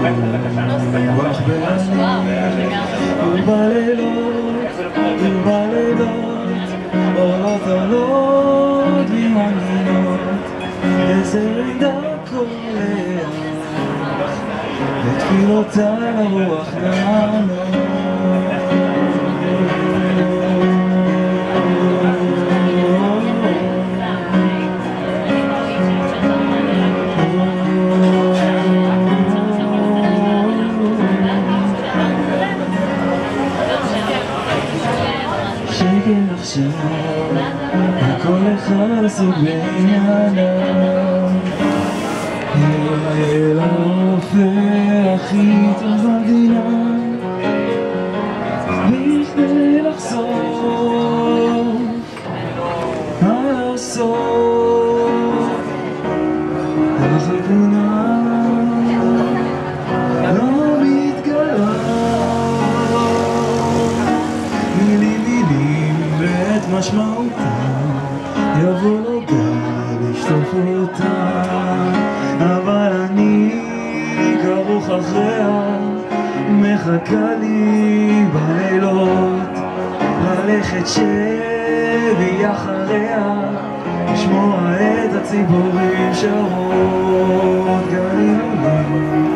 רוח ובלילות, עולות עולות ממנגינות, בזרם דרכו לאט, בתפילותיי הרוח לענות. כל אחד עסוק בענייניו, אל הרופא הכי טוב במדינה, בכדי לחשוף על הסוף החתונה לא מתגלה. מילים ואת משמעותה יבוא לו גל לשטוף אותה, אבל אני כרוך אחריה, מחכה לי בלילות, ללכת שבי אחריה, לשמוע את הציפורים שרות גלים עולים